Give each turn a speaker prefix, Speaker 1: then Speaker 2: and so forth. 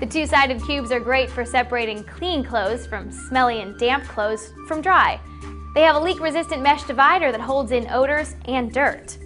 Speaker 1: The two-sided cubes are great for separating clean clothes from smelly and damp clothes from dry. They have a leak-resistant mesh divider that holds in odors and dirt.